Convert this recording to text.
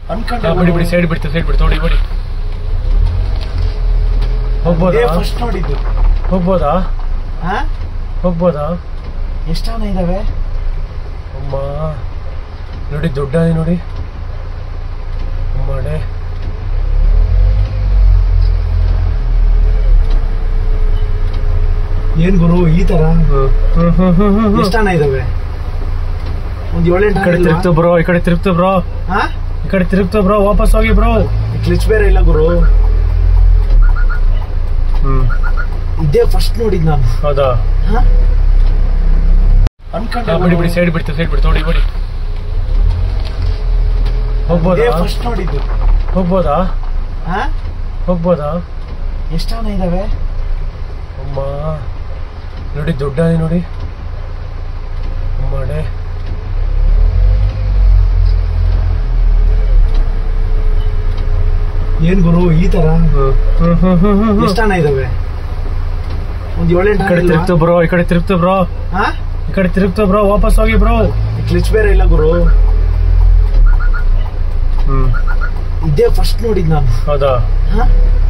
ಅನ್ಕೊಂಡೆ ಬಿಡಿ ಬಿಡಿ ಸೈಡ್ ಬಿಡ್ತು ನೋಡಿ ಬಿಡಿ ಹೋಗ್ಬೋದಾ ಫಸ್ಟ್ ನೋಡಿದ್ದು ಹೋಗ್ಬೋದಾ ಹೋಗ್ಬೋದಾ ಎಷ್ಟು ಆನೆ ಇದಾವೆ ಅಮ್ಮ ನೋಡಿ ದೊಡ್ಡ ಆನೆ ನೋಡಿ ಅಮ್ಮಡೆ ಏನ್ ಗುರು ಈ ತರ ಎಷ್ಟು ಆನೆ ಇದಾವೆ ಒಂದ್ 7-8 ಕಡೆ ತಿರುಗ್ತು ಬ್ರೋ ಈ ಕಡೆ ತಿರುಗ್ತು ಬ್ರೋ ಈ ಕಡೆ ತಿರುಗ್ತು ಬ್ರೋ ವಾಪಸ್ ಹೋಗಿ ಬ್ರೋ ಕ್ಲಿಚ್ ಬೇರೆ ಇಲ್ಲ ಗುರು ಇದೇ ಫಸ್ಟ್ ನೋಡಿದ್ ನಾನು ಹೌದಾ ಅನ್ಕೊಂಡೆ ಬಿಡಿ ಬಿಡಿ ಸೈಡ್ ಬಿಡ್ತು ನೋಡಿ ಬಿಡಿ ಹೋಗ್ಬೋದಾ ಫಸ್ಟ್ ನೋಡಿದ್ದು ಹೋಗ್ಬೋದಾ ಹೋಗ್ಬೋದಾ ಎಷ್ಟು ಆನೆ ಇದಾವೆ ಅಮ್ಮ ನೋಡಿ ದೊಡ್ಡ ಆನೆ ನೋಡಿ ಅಮ್ಮಡೆ ಏನ್ ಗುರು ಈ ತರ ಎಷ್ಟು ಆನೆ ಇದಾವೆ ಒಂದ್ 7-8 ಕಡೆ ತಿರುಗ್ತು ಬ್ರೋ ಈ ಕಡೆ ತಿರುಗ್ತು ಬ್ರೋ ಈ ಕಡೆ ತಿರುಗ್ತು ಬ್ರೋ ವಾಪಸ್ ಹೋಗಿ ಬ್ರೋ ಕ್ಲಿಚ್ ಬೇರೆ ಇಲ್ಲ ಗುರು ಇದೇ ಫಸ್ಟ್ ನೋಡಿದ್ ನಾನು ಹೌದಾ